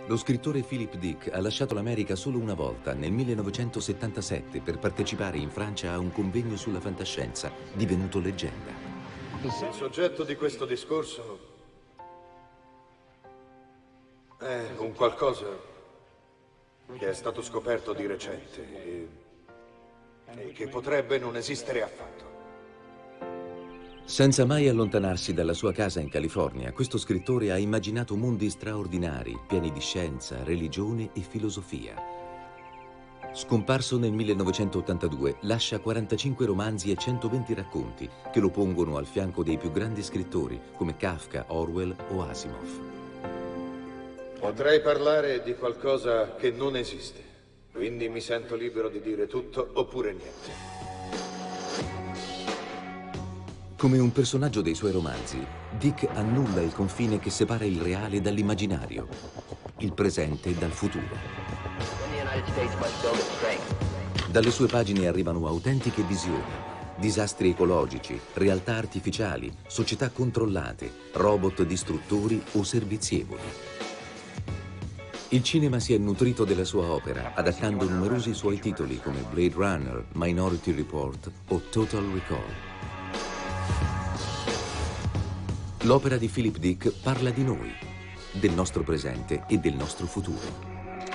Lo scrittore Philip Dick ha lasciato l'America solo una volta, nel 1977, per partecipare in Francia a un convegno sulla fantascienza, divenuto leggenda. Il soggetto di questo discorso è un qualcosa che è stato scoperto di recente e che potrebbe non esistere affatto. Senza mai allontanarsi dalla sua casa in California, questo scrittore ha immaginato mondi straordinari, pieni di scienza, religione e filosofia. Scomparso nel 1982, lascia 45 romanzi e 120 racconti che lo pongono al fianco dei più grandi scrittori come Kafka, Orwell o Asimov. Potrei parlare di qualcosa che non esiste, quindi mi sento libero di dire tutto oppure niente. Come un personaggio dei suoi romanzi, Dick annulla il confine che separa il reale dall'immaginario, il presente dal futuro. Dalle sue pagine arrivano autentiche visioni, disastri ecologici, realtà artificiali, società controllate, robot distruttori o servizievoli. Il cinema si è nutrito della sua opera, adattando numerosi suoi titoli come Blade Runner, Minority Report o Total Recall. L'opera di Philip Dick parla di noi, del nostro presente e del nostro futuro.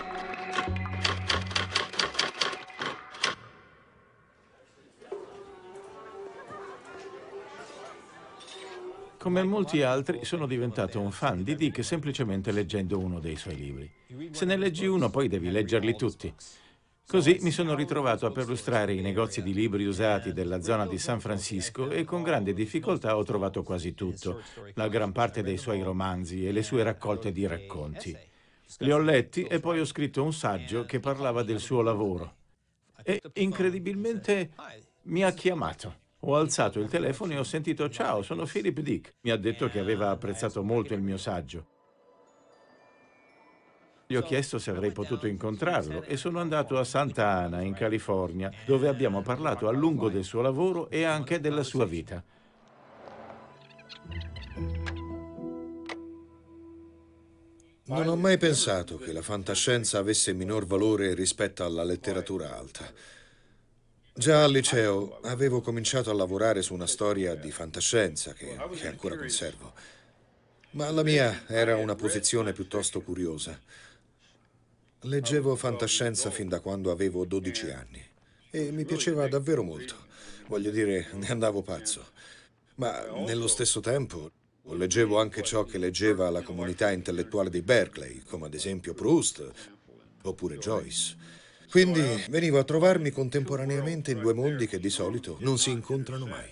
Come molti altri, sono diventato un fan di Dick semplicemente leggendo uno dei suoi libri. Se ne leggi uno, poi devi leggerli tutti. Così mi sono ritrovato a perlustrare i negozi di libri usati della zona di San Francisco e con grande difficoltà ho trovato quasi tutto, la gran parte dei suoi romanzi e le sue raccolte di racconti. Li ho letti e poi ho scritto un saggio che parlava del suo lavoro. E incredibilmente mi ha chiamato. Ho alzato il telefono e ho sentito: «Ciao, sono Philip Dick». Mi ha detto che aveva apprezzato molto il mio saggio. Gli ho chiesto se avrei potuto incontrarlo e sono andato a Santa Ana, in California, dove abbiamo parlato a lungo del suo lavoro e anche della sua vita. Non ho mai pensato che la fantascienza avesse minor valore rispetto alla letteratura alta. Già al liceo avevo cominciato a lavorare su una storia di fantascienza che ancora conservo. Ma la mia era una posizione piuttosto curiosa. Leggevo fantascienza fin da quando avevo 12 anni e mi piaceva davvero molto. Voglio dire, ne andavo pazzo. Ma nello stesso tempo leggevo anche ciò che leggeva la comunità intellettuale di Berkeley, come ad esempio Proust oppure Joyce. Quindi venivo a trovarmi contemporaneamente in due mondi che di solito non si incontrano mai.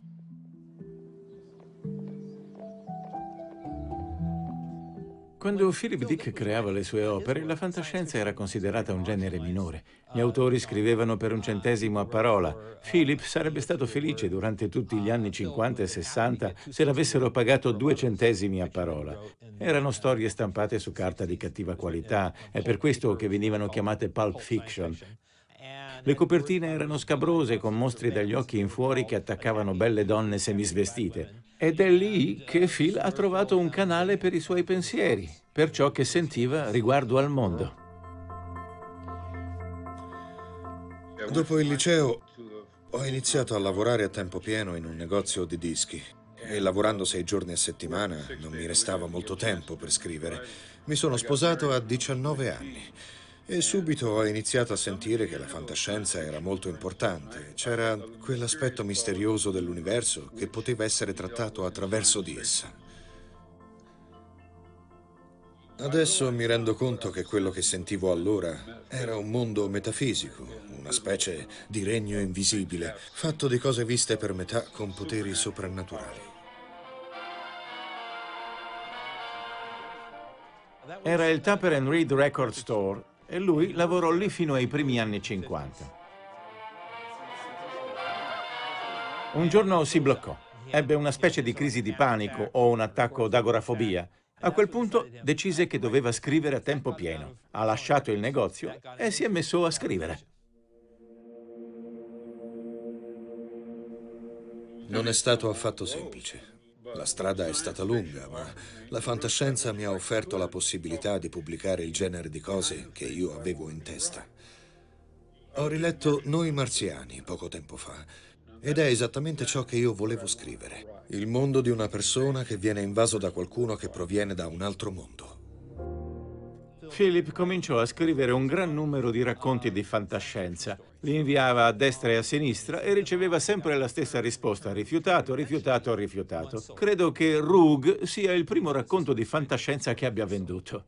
Quando Philip Dick creava le sue opere, la fantascienza era considerata un genere minore. Gli autori scrivevano per un centesimo a parola. Philip sarebbe stato felice durante tutti gli anni 50 e 60 se l'avessero pagato 2 centesimi a parola. Erano storie stampate su carta di cattiva qualità, è per questo che venivano chiamate pulp fiction. Le copertine erano scabrose, con mostri dagli occhi in fuori che attaccavano belle donne semisvestite. Ed è lì che Phil ha trovato un canale per i suoi pensieri, per ciò che sentiva riguardo al mondo. Dopo il liceo ho iniziato a lavorare a tempo pieno in un negozio di dischi e lavorando 6 giorni a settimana non mi restava molto tempo per scrivere. Mi sono sposato a 19 anni. E subito ho iniziato a sentire che la fantascienza era molto importante. C'era quell'aspetto misterioso dell'universo che poteva essere trattato attraverso di essa. Adesso mi rendo conto che quello che sentivo allora era un mondo metafisico, una specie di regno invisibile, fatto di cose viste per metà con poteri soprannaturali. Era il Tapper and Reed Record Store e lui lavorò lì fino ai primi anni 50. Un giorno si bloccò. Ebbe una specie di crisi di panico o un attacco d'agorafobia. A quel punto decise che doveva scrivere a tempo pieno. Ha lasciato il negozio e si è messo a scrivere. Non è stato affatto semplice. La strada è stata lunga, ma la fantascienza mi ha offerto la possibilità di pubblicare il genere di cose che io avevo in testa. Ho riletto Noi marziani poco tempo fa ed è esattamente ciò che io volevo scrivere. Il mondo di una persona che viene invaso da qualcuno che proviene da un altro mondo. Philip cominciò a scrivere un gran numero di racconti di fantascienza. Li inviava a destra e a sinistra e riceveva sempre la stessa risposta: rifiutato, rifiutato, rifiutato. Credo che Rogue sia il primo racconto di fantascienza che abbia venduto.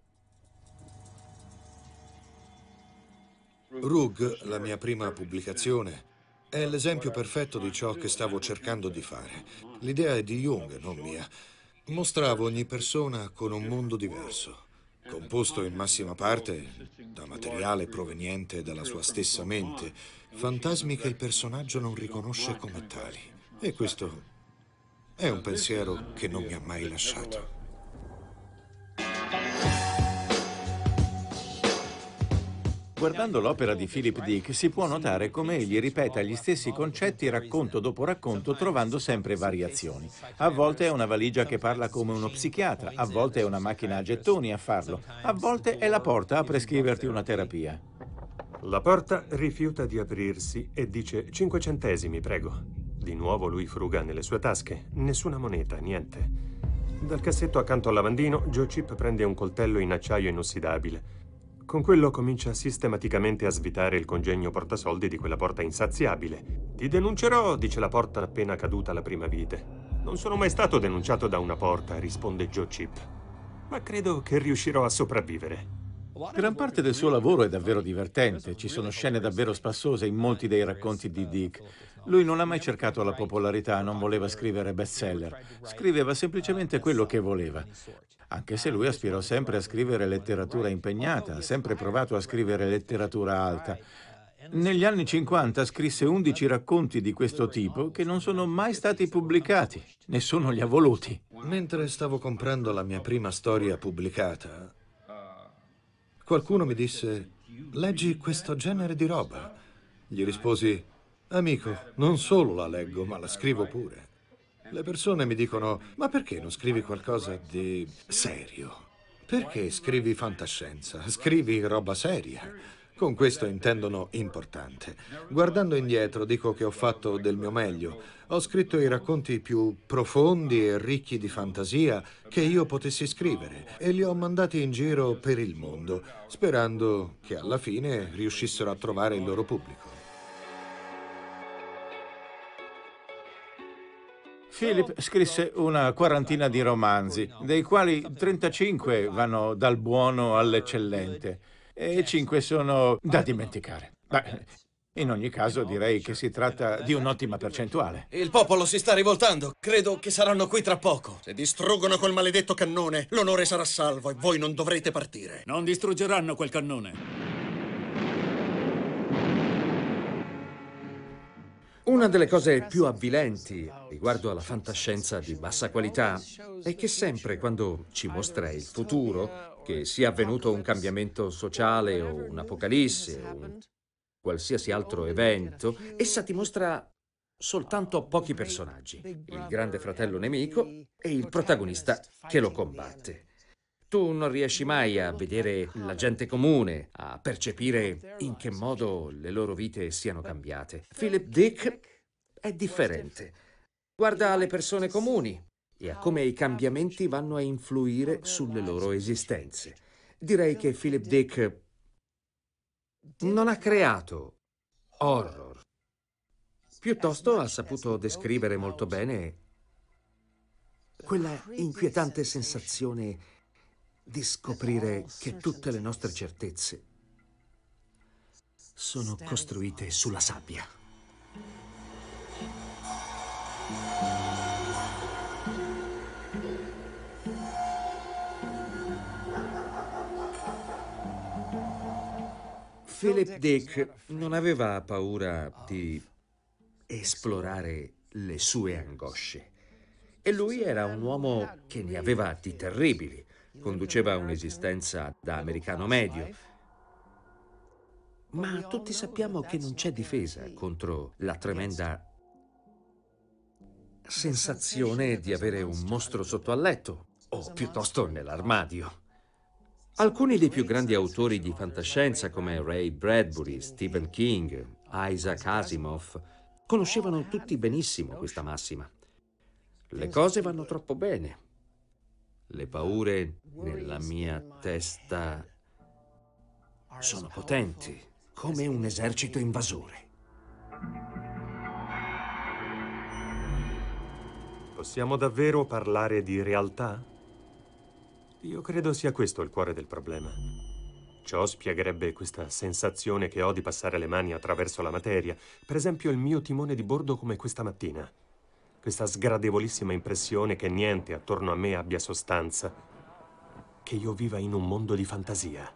Rogue, la mia prima pubblicazione, è l'esempio perfetto di ciò che stavo cercando di fare. L'idea è di Jung, non mia. Mostravo ogni persona con un mondo diverso, composto in massima parte da materiale proveniente dalla sua stessa mente, fantasmi che il personaggio non riconosce come tali. E questo è un pensiero che non mi ha mai lasciato. Guardando l'opera di Philip Dick si può notare come egli ripeta gli stessi concetti racconto dopo racconto, trovando sempre variazioni. A volte è una valigia che parla come uno psichiatra, a volte è una macchina a gettoni a farlo, a volte è la porta a prescriverti una terapia. La porta rifiuta di aprirsi e dice 5 centesimi, prego. Di nuovo lui fruga nelle sue tasche. Nessuna moneta, niente. Dal cassetto accanto al lavandino, Joe Chip prende un coltello in acciaio inossidabile. Con quello comincia sistematicamente a svitare il congegno portasoldi di quella porta insaziabile. Ti denuncerò, dice la porta appena caduta la prima vite. Non sono mai stato denunciato da una porta, risponde Joe Chip. Ma credo che riuscirò a sopravvivere. Gran parte del suo lavoro è davvero divertente, ci sono scene davvero spassose in molti dei racconti di Dick. Lui non ha mai cercato la popolarità, non voleva scrivere bestseller, scriveva semplicemente quello che voleva. Anche se lui aspirò sempre a scrivere letteratura impegnata, ha sempre provato a scrivere letteratura alta. Negli anni 50 scrisse 11 racconti di questo tipo che non sono mai stati pubblicati, nessuno li ha voluti. Mentre stavo comprando la mia prima storia pubblicata, qualcuno mi disse: leggi questo genere di roba? Gli risposi: amico, non solo la leggo, ma la scrivo pure. Le persone mi dicono: ma perché non scrivi qualcosa di serio? Perché scrivi fantascienza? Scrivi roba seria. Con questo intendono importante. Guardando indietro, dico che ho fatto del mio meglio. Ho scritto i racconti più profondi e ricchi di fantasia che io potessi scrivere e li ho mandati in giro per il mondo, sperando che alla fine riuscissero a trovare il loro pubblico. Philip scrisse una quarantina di romanzi, dei quali 35 vanno dal buono all'eccellente e 5 sono da dimenticare. Beh, in ogni caso direi che si tratta di un'ottima percentuale. Il popolo si sta rivoltando. Credo che saranno qui tra poco. Se distruggono quel maledetto cannone, l'onore sarà salvo e voi non dovrete partire. Non distruggeranno quel cannone. Una delle cose più avvilenti riguardo alla fantascienza di bassa qualità è che sempre quando ci mostra il futuro, che sia avvenuto un cambiamento sociale o un'apocalisse o un qualsiasi altro evento, essa ti mostra soltanto pochi personaggi, il grande fratello nemico e il protagonista che lo combatte. Tu non riesci mai a vedere la gente comune, a percepire in che modo le loro vite siano cambiate. Philip Dick è differente. Guarda le persone comuni e a come i cambiamenti vanno a influire sulle loro esistenze. Direi che Philip Dick non ha creato horror. Piuttosto ha saputo descrivere molto bene quella inquietante sensazione di scoprire che tutte le nostre certezze sono costruite sulla sabbia. Philip Dick non aveva paura di esplorare le sue angosce. E lui era un uomo che ne aveva di terribili. Conduceva un'esistenza da americano medio. Ma tutti sappiamo che non c'è difesa contro la tremenda sensazione di avere un mostro sotto al letto, o piuttosto nell'armadio. Alcuni dei più grandi autori di fantascienza, come Ray Bradbury, Stephen King, Isaac Asimov, conoscevano tutti benissimo questa massima. Le cose vanno troppo bene. Le paure nella mia testa sono potenti, come un esercito invasore. Possiamo davvero parlare di realtà? Io credo sia questo il cuore del problema. Ciò spiegherebbe questa sensazione che ho di passare le mani attraverso la materia. Per esempio il mio timone di bordo come questa mattina. Questa sgradevolissima impressione che niente attorno a me abbia sostanza. Che io viva in un mondo di fantasia.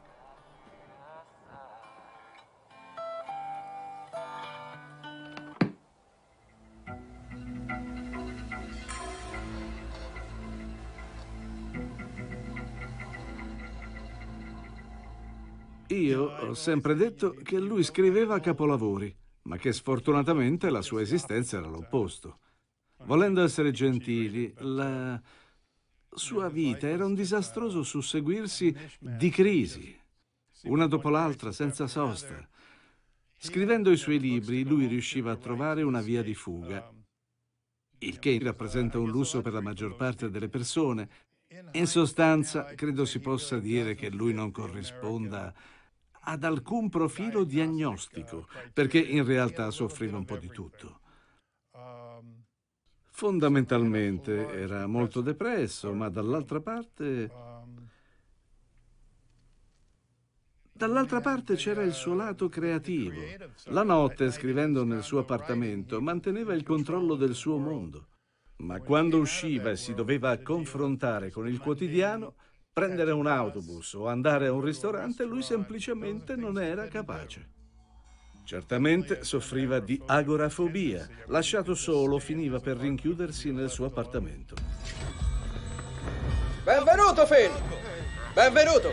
Io ho sempre detto che lui scriveva capolavori, ma che sfortunatamente la sua esistenza era l'opposto. Volendo essere gentili, la sua vita era un disastroso susseguirsi di crisi, una dopo l'altra, senza sosta. Scrivendo i suoi libri, lui riusciva a trovare una via di fuga, il che rappresenta un lusso per la maggior parte delle persone. In sostanza, credo si possa dire che lui non corrisponda ad alcun profilo diagnostico, perché in realtà soffriva un po' di tutto. Fondamentalmente era molto depresso, ma dall'altra parte c'era il suo lato creativo. La notte, scrivendo nel suo appartamento, manteneva il controllo del suo mondo. Ma quando usciva e si doveva confrontare con il quotidiano, prendere un autobus o andare a un ristorante, lui semplicemente non era capace. Certamente soffriva di agorafobia. Lasciato solo, finiva per rinchiudersi nel suo appartamento. Benvenuto, Phil! Benvenuto!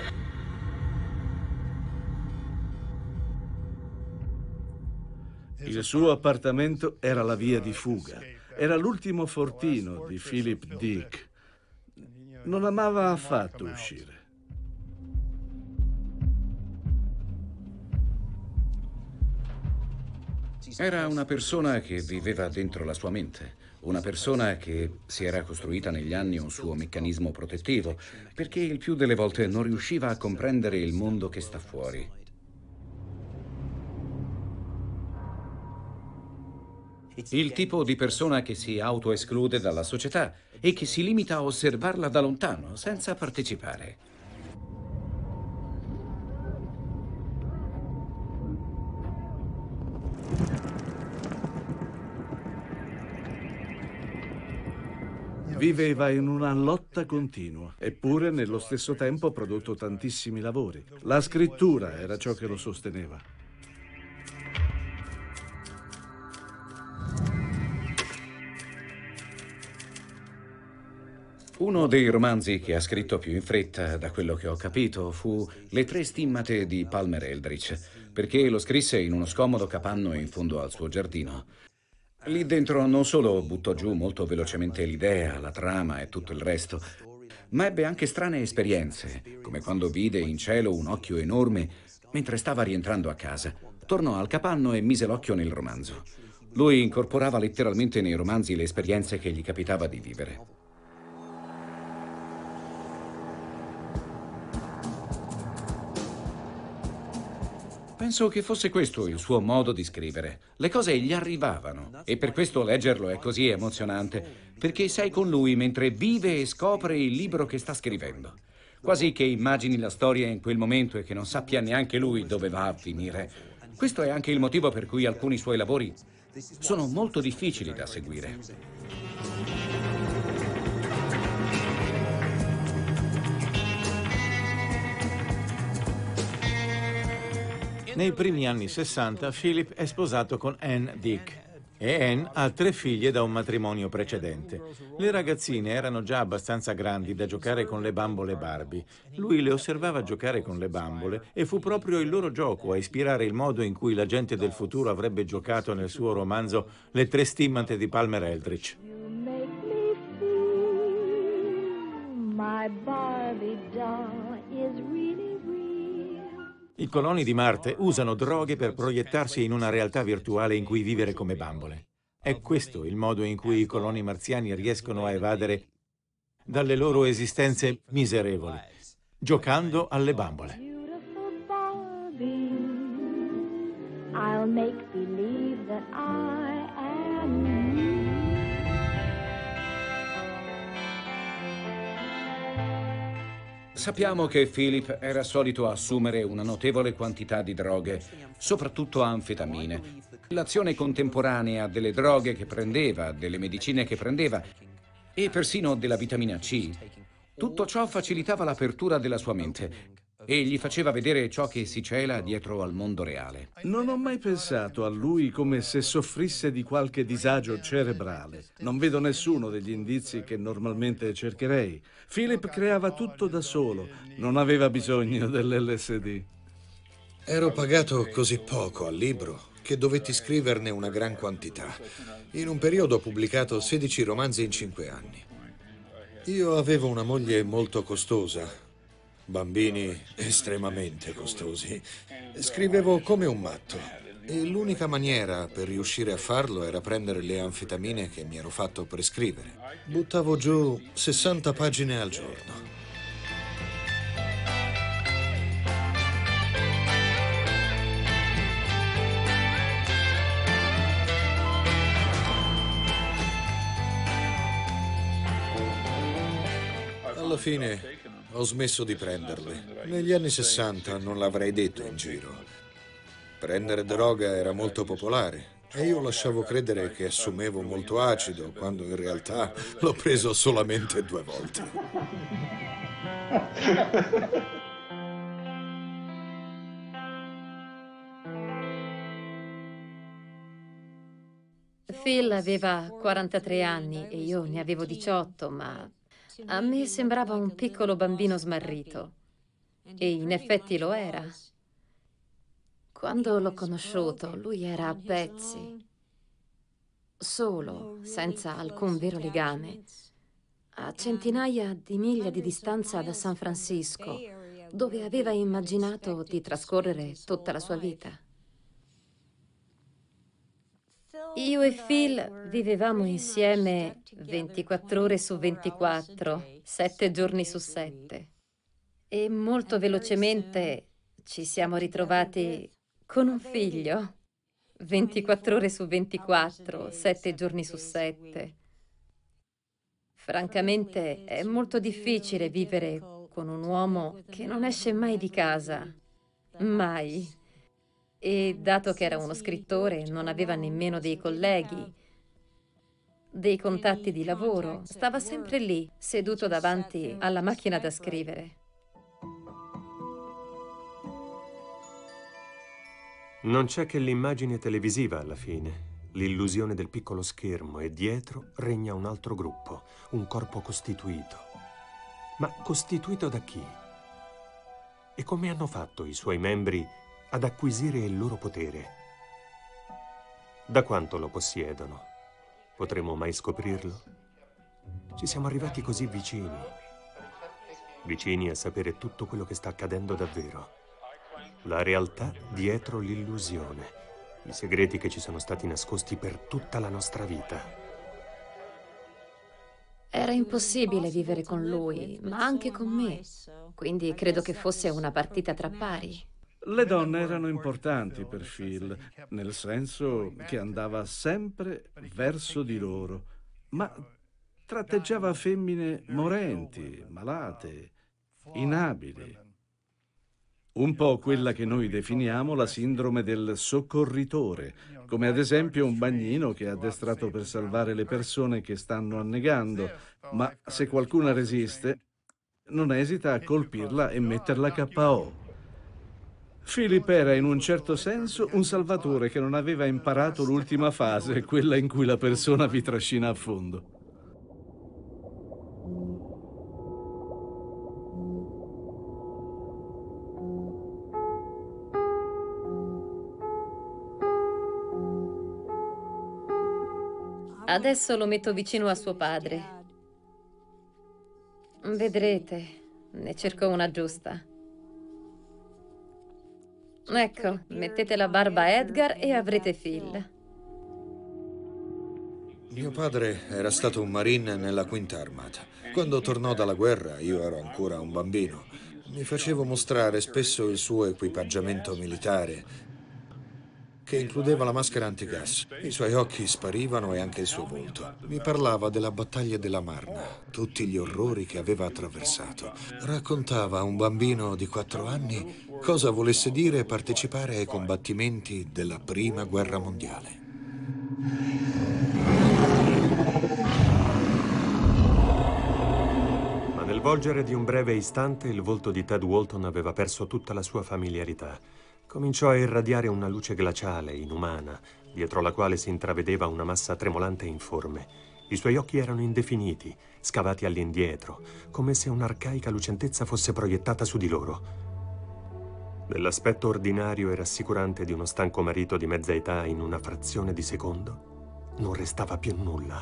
Il suo appartamento era la via di fuga. Era l'ultimo fortino di Philip Dick. Non amava affatto uscire. Era una persona che viveva dentro la sua mente, una persona che si era costruita negli anni un suo meccanismo protettivo, perché il più delle volte non riusciva a comprendere il mondo che sta fuori. Il tipo di persona che si autoesclude dalla società e che si limita a osservarla da lontano, senza partecipare. Viveva in una lotta continua, eppure nello stesso tempo ha prodotto tantissimi lavori. La scrittura era ciò che lo sosteneva. Uno dei romanzi che ha scritto più in fretta, da quello che ho capito, fu Le tre stimmate di Palmer Eldritch, perché lo scrisse in uno scomodo capanno in fondo al suo giardino. Lì dentro non solo buttò giù molto velocemente l'idea, la trama e tutto il resto, ma ebbe anche strane esperienze, come quando vide in cielo un occhio enorme mentre stava rientrando a casa. Tornò al capanno e mise l'occhio nel romanzo. Lui incorporava letteralmente nei romanzi le esperienze che gli capitava di vivere. Penso che fosse questo il suo modo di scrivere. Le cose gli arrivavano e per questo leggerlo è così emozionante, perché sei con lui mentre vive e scopre il libro che sta scrivendo. Quasi che immagini la storia in quel momento e che non sappia neanche lui dove va a finire. Questo è anche il motivo per cui alcuni suoi lavori sono molto difficili da seguire. Nei primi anni 60 Philip è sposato con Anne Dick e Anne ha 3 figlie da un matrimonio precedente. Le ragazzine erano già abbastanza grandi da giocare con le bambole Barbie. Lui le osservava giocare con le bambole e fu proprio il loro gioco a ispirare il modo in cui la gente del futuro avrebbe giocato nel suo romanzo Le tre stimmate di Palmer Eldritch. I coloni di Marte usano droghe per proiettarsi in una realtà virtuale in cui vivere come bambole. È questo il modo in cui i coloni marziani riescono a evadere dalle loro esistenze miserevoli, giocando alle bambole. I'll make believe that I am you. Sappiamo che Philip era solito assumere una notevole quantità di droghe, soprattutto anfetamine. L'azione contemporanea delle droghe che prendeva, delle medicine che prendeva e persino della vitamina C, tutto ciò facilitava l'apertura della sua mente e gli faceva vedere ciò che si cela dietro al mondo reale. Non ho mai pensato a lui come se soffrisse di qualche disagio cerebrale. Non vedo nessuno degli indizi che normalmente cercherei. Philip creava tutto da solo, non aveva bisogno dell'LSD. Ero pagato così poco al libro che dovetti scriverne una gran quantità. In un periodo ho pubblicato 16 romanzi in 5 anni. Io avevo una moglie molto costosa, bambini estremamente costosi. Scrivevo come un matto e l'unica maniera per riuscire a farlo era prendere le anfetamine che mi ero fatto prescrivere. Buttavo giù 60 pagine al giorno. Alla fine ho smesso di prenderle. Negli anni 60 non l'avrei detto in giro. Prendere droga era molto popolare e io lasciavo credere che assumevo molto acido, quando in realtà l'ho preso solamente 2 volte. Phil aveva 43 anni e io ne avevo 18, ma a me sembrava un piccolo bambino smarrito. E in effetti lo era. Quando l'ho conosciuto, lui era a pezzi, solo, senza alcun vero legame, a centinaia di miglia di distanza da San Francisco, dove aveva immaginato di trascorrere tutta la sua vita. Io e Phil vivevamo insieme 24 ore su 24, 7 giorni su 7. E molto velocemente ci siamo ritrovati con un figlio, 24 ore su 24, 7 giorni su 7. Francamente, è molto difficile vivere con un uomo che non esce mai di casa, mai. E dato che era uno scrittore, non aveva nemmeno dei colleghi, dei contatti di lavoro, stava sempre lì, seduto davanti alla macchina da scrivere. Non c'è che l'immagine televisiva alla fine, l'illusione del piccolo schermo, e dietro regna un altro gruppo, un corpo costituito. Ma costituito da chi? E come hanno fatto i suoi membri ad acquisire il loro potere? Da quanto lo possiedono? Potremo mai scoprirlo? Ci siamo arrivati così vicini. Vicini a sapere tutto quello che sta accadendo davvero. La realtà dietro l'illusione. I segreti che ci sono stati nascosti per tutta la nostra vita. Era impossibile vivere con lui, ma anche con me. Quindi credo che fosse una partita tra pari. Le donne erano importanti per Phil, nel senso che andava sempre verso di loro, ma tratteggiava femmine morenti, malate, inabili. Un po' quella che noi definiamo la sindrome del soccorritore, come ad esempio un bagnino che è addestrato per salvare le persone che stanno annegando, ma se qualcuna resiste, non esita a colpirla e metterla KO. Philip era in un certo senso un salvatore che non aveva imparato l'ultima fase, quella in cui la persona vi trascina a fondo. Adesso lo metto vicino a suo padre. Vedrete, ne cerco una giusta. Ecco, mettete la barba a Edgar e avrete Phil. Mio padre era stato un marine nella Quinta Armata. Quando tornò dalla guerra, io ero ancora un bambino. Mi facevo mostrare spesso il suo equipaggiamento militare, che includeva la maschera antigas. I suoi occhi sparivano e anche il suo volto. Mi parlava della battaglia della Marna, tutti gli orrori che aveva attraversato. Raccontava a un bambino di 4 anni cosa volesse dire partecipare ai combattimenti della Prima Guerra Mondiale. Ma nel volgere di un breve istante il volto di Ted Walton aveva perso tutta la sua familiarità. Cominciò a irradiare una luce glaciale, inumana, dietro la quale si intravedeva una massa tremolante e informe. I suoi occhi erano indefiniti, scavati all'indietro, come se un'arcaica lucentezza fosse proiettata su di loro. Dell'aspetto ordinario e rassicurante di uno stanco marito di mezza età in una frazione di secondo, non restava più nulla.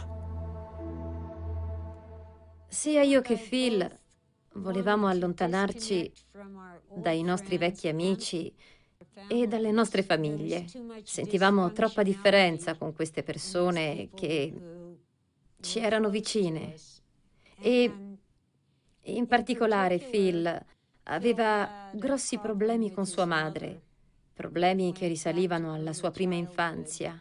Sia io che Phil volevamo allontanarci dai nostri vecchi amici e dalle nostre famiglie. Sentivamo troppa differenza con queste persone che ci erano vicine. E in particolare Phil aveva grossi problemi con sua madre, problemi che risalivano alla sua prima infanzia.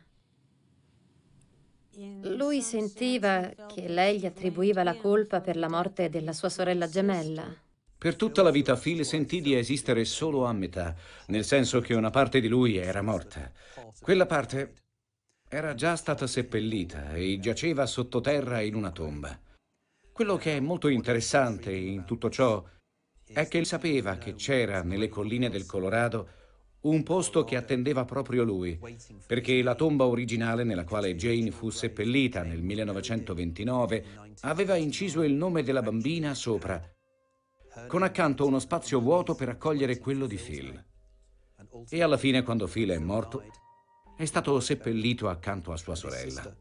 Lui sentiva che lei gli attribuiva la colpa per la morte della sua sorella gemella. Per tutta la vita Phil sentì di esistere solo a metà, nel senso che una parte di lui era morta. Quella parte era già stata seppellita e giaceva sottoterra in una tomba. Quello che è molto interessante in tutto ciò è che sapeva che c'era nelle colline del Colorado un posto che attendeva proprio lui, perché la tomba originale nella quale Jane fu seppellita nel 1929 aveva inciso il nome della bambina sopra, con accanto uno spazio vuoto per accogliere quello di Phil. E alla fine, quando Phil è morto, è stato seppellito accanto a sua sorella.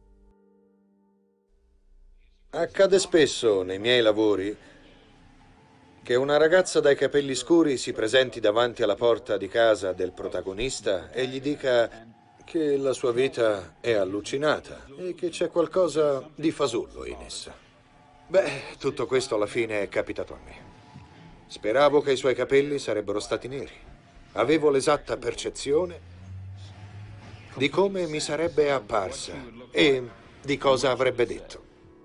Accade spesso nei miei lavori che una ragazza dai capelli scuri si presenti davanti alla porta di casa del protagonista e gli dica che la sua vita è allucinata e che c'è qualcosa di fasullo in essa. Beh, tutto questo alla fine è capitato a me. Speravo che i suoi capelli sarebbero stati neri. Avevo l'esatta percezione di come mi sarebbe apparsa e di cosa avrebbe detto.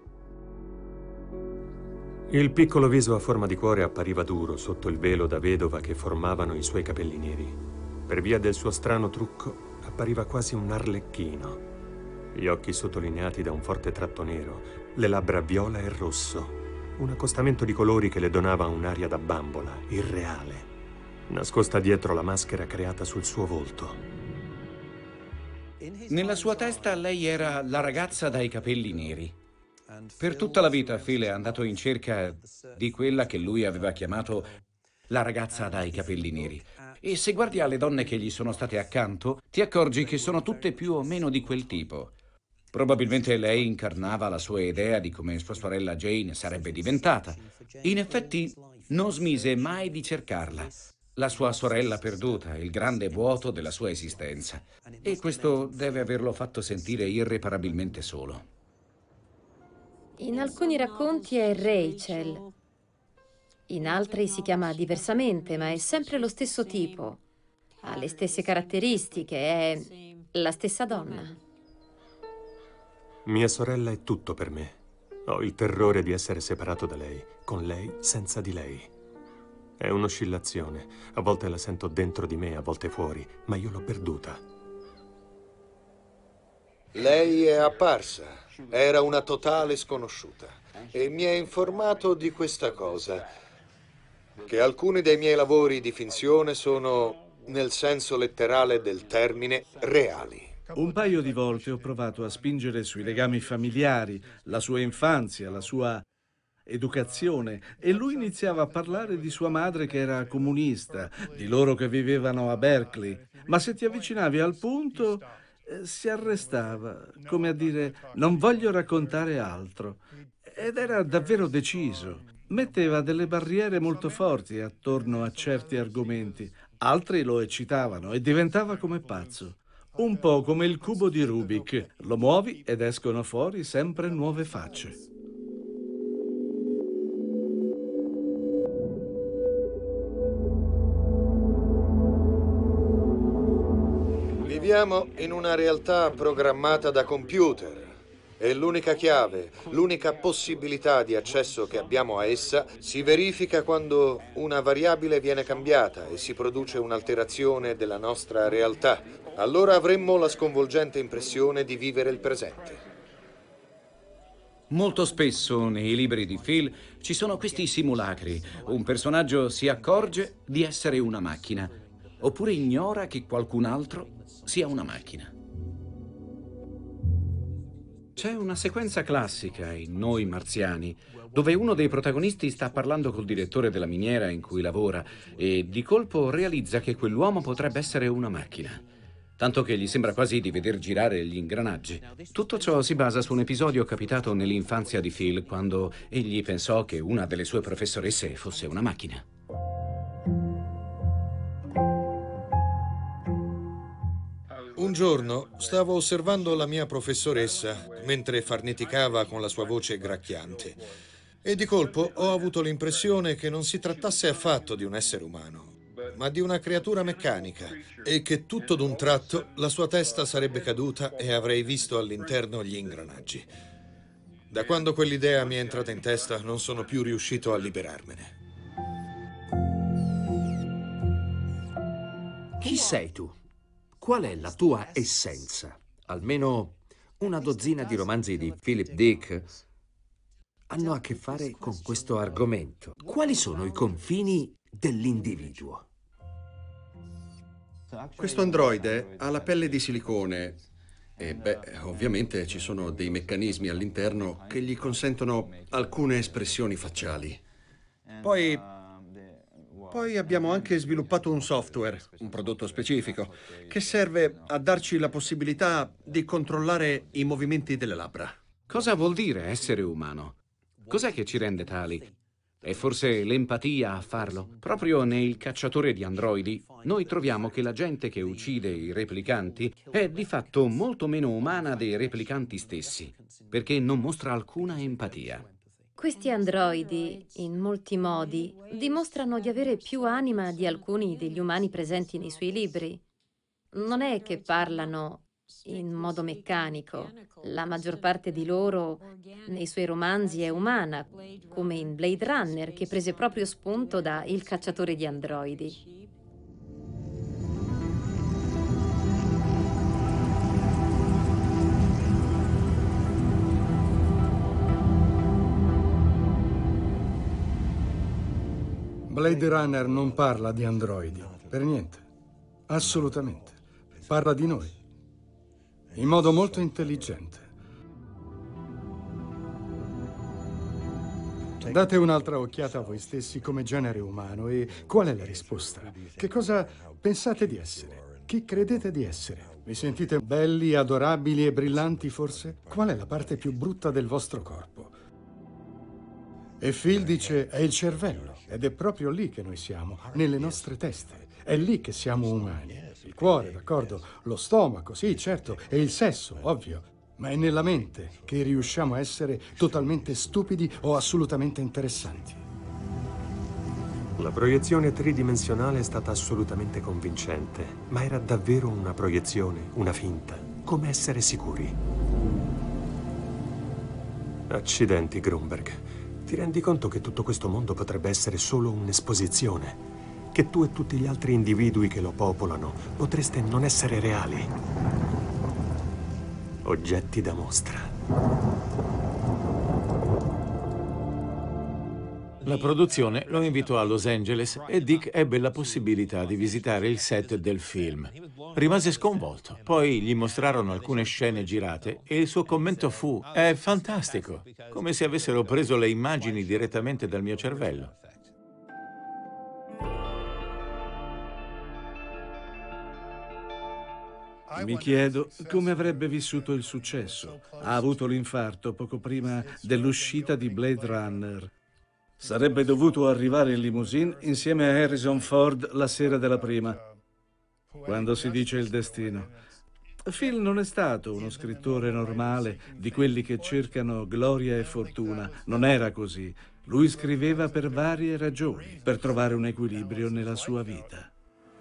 Il piccolo viso a forma di cuore appariva duro sotto il velo da vedova che formavano i suoi capelli neri. Per via del suo strano trucco, appariva quasi un arlecchino. Gli occhi sottolineati da un forte tratto nero, le labbra viola e rosso. Un accostamento di colori che le donava un'aria da bambola, irreale, nascosta dietro la maschera creata sul suo volto. Nella sua testa lei era la ragazza dai capelli neri. Per tutta la vita Phil è andato in cerca di quella che lui aveva chiamato la ragazza dai capelli neri. E se guardi alle donne che gli sono state accanto, ti accorgi che sono tutte più o meno di quel tipo. Probabilmente lei incarnava la sua idea di come sua sorella Jane sarebbe diventata. In effetti, non smise mai di cercarla. La sua sorella perduta, il grande vuoto della sua esistenza. E questo deve averlo fatto sentire irreparabilmente solo. In alcuni racconti è Rachel, in altri si chiama diversamente, ma è sempre lo stesso tipo. Ha le stesse caratteristiche, è la stessa donna. Mia sorella è tutto per me. Ho il terrore di essere separato da lei, con lei, senza di lei. È un'oscillazione. A volte la sento dentro di me, a volte fuori, ma io l'ho perduta. Lei è apparsa. Era una totale sconosciuta. E mi ha informato di questa cosa, che alcuni dei miei lavori di finzione sono, nel senso letterale del termine, reali. Un paio di volte ho provato a spingere sui legami familiari, la sua infanzia, la sua educazione, e lui iniziava a parlare di sua madre che era comunista, di loro che vivevano a Berkeley, ma se ti avvicinavi al punto si arrestava, come a dire non voglio raccontare altro, ed era davvero deciso. metteva delle barriere molto forti attorno a certi argomenti. Altri lo eccitavano e diventava come pazzo. Un po' come il cubo di Rubik. Lo muovi ed escono fuori sempre nuove facce. Viviamo in una realtà programmata da computer e l'unica chiave, l'unica possibilità di accesso che abbiamo a essa si verifica quando una variabile viene cambiata e si produce un'alterazione della nostra realtà. Allora avremmo la sconvolgente impressione di vivere il presente. Molto spesso nei libri di Phil ci sono questi simulacri. Un personaggio si accorge di essere una macchina, oppure ignora che qualcun altro sia una macchina. C'è una sequenza classica in Noi marziani, dove uno dei protagonisti sta parlando col direttore della miniera in cui lavora e di colpo realizza che quell'uomo potrebbe essere una macchina. Tanto che gli sembra quasi di veder girare gli ingranaggi. Tutto ciò si basa su un episodio capitato nell'infanzia di Phil, quando egli pensò che una delle sue professoresse fosse una macchina. Un giorno stavo osservando la mia professoressa mentre farneticava con la sua voce gracchiante e di colpo ho avuto l'impressione che non si trattasse affatto di un essere umano, ma di una creatura meccanica e che tutto d'un tratto la sua testa sarebbe caduta e avrei visto all'interno gli ingranaggi. Da quando quell'idea mi è entrata in testa non sono più riuscito a liberarmene. Chi sei tu? Qual è la tua essenza? Almeno una dozzina di romanzi di Philip Dick hanno a che fare con questo argomento. Quali sono i confini dell'individuo? Questo androide ha la pelle di silicone e, ovviamente ci sono dei meccanismi all'interno che gli consentono alcune espressioni facciali. Poi abbiamo anche sviluppato un software, un prodotto specifico, che serve a darci la possibilità di controllare i movimenti delle labbra. Cosa vuol dire essere umano? Cos'è che ci rende tali? È forse l'empatia a farlo? Proprio nel Cacciatore di androidi, noi troviamo che la gente che uccide i replicanti è di fatto molto meno umana dei replicanti stessi, perché non mostra alcuna empatia. Questi androidi, in molti modi, dimostrano di avere più anima di alcuni degli umani presenti nei suoi libri. Non è che parlano in modo meccanico. La maggior parte di loro nei suoi romanzi è umana, come in Blade Runner, che prese proprio spunto da Il cacciatore di androidi. Blade Runner non parla di androidi, per niente. Assolutamente. Parla di noi. In modo molto intelligente. Date un'altra occhiata a voi stessi come genere umano e qual è la risposta? Che cosa pensate di essere? Chi credete di essere? Vi sentite belli, adorabili e brillanti forse? Qual è la parte più brutta del vostro corpo? E Phil dice, è il cervello, ed è proprio lì che noi siamo, nelle nostre teste. È lì che siamo umani. Il cuore, d'accordo, lo stomaco, sì, certo, e il sesso, ovvio. Ma è nella mente che riusciamo a essere totalmente stupidi o assolutamente interessanti. La proiezione tridimensionale è stata assolutamente convincente, ma era davvero una proiezione, una finta. Come essere sicuri? Accidenti, Grunberg. Ti rendi conto che tutto questo mondo potrebbe essere solo un'esposizione? Che tu e tutti gli altri individui che lo popolano potreste non essere reali? Oggetti da mostra. La produzione lo invitò a Los Angeles e Dick ebbe la possibilità di visitare il set del film. Rimase sconvolto. Poi gli mostrarono alcune scene girate e il suo commento fu: «È fantastico, come se avessero preso le immagini direttamente dal mio cervello». Mi chiedo come avrebbe vissuto il successo. Ha avuto l'infarto poco prima dell'uscita di Blade Runner. Sarebbe dovuto arrivare in limousine insieme a Harrison Ford la sera della prima, quando si dice il destino. Phil non è stato uno scrittore normale, di quelli che cercano gloria e fortuna. Non era così. Lui scriveva per varie ragioni, per trovare un equilibrio nella sua vita.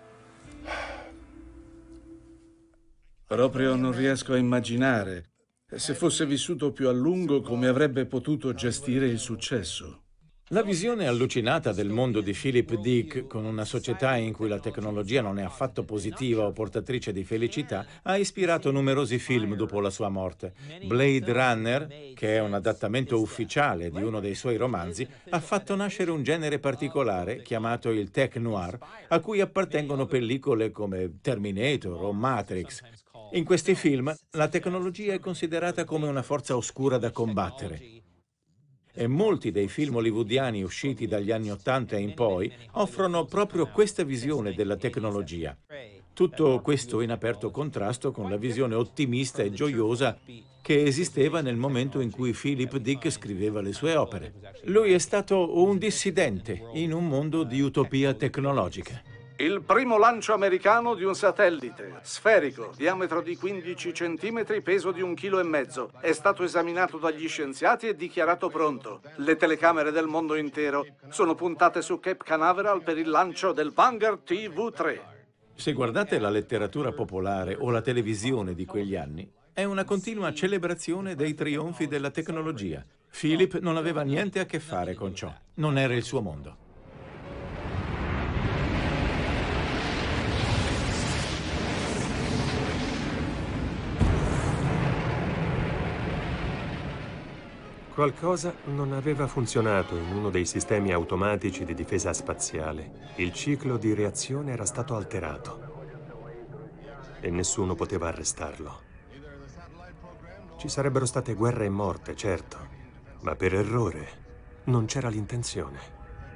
Proprio non riesco a immaginare, se fosse vissuto più a lungo, come avrebbe potuto gestire il successo. La visione allucinata del mondo di Philip Dick, con una società in cui la tecnologia non è affatto positiva o portatrice di felicità, ha ispirato numerosi film dopo la sua morte. Blade Runner, che è un adattamento ufficiale di uno dei suoi romanzi, ha fatto nascere un genere particolare, chiamato il tech noir, a cui appartengono pellicole come Terminator o Matrix. In questi film, la tecnologia è considerata come una forza oscura da combattere. E molti dei film hollywoodiani usciti dagli anni '80 in poi offrono proprio questa visione della tecnologia. Tutto questo in aperto contrasto con la visione ottimista e gioiosa che esisteva nel momento in cui Philip Dick scriveva le sue opere. Lui è stato un dissidente in un mondo di utopia tecnologica. Il primo lancio americano di un satellite sferico, diametro di 15 centimetri, peso di 1,5 kg. È stato esaminato dagli scienziati e dichiarato pronto. Le telecamere del mondo intero sono puntate su Cape Canaveral per il lancio del Vanguard TV-3. Se guardate la letteratura popolare o la televisione di quegli anni, è una continua celebrazione dei trionfi della tecnologia. Philip non aveva niente a che fare con ciò. Non era il suo mondo. Qualcosa non aveva funzionato in uno dei sistemi automatici di difesa spaziale. Il ciclo di reazione era stato alterato e nessuno poteva arrestarlo. Ci sarebbero state guerre e morte, certo, ma per errore non c'era l'intenzione.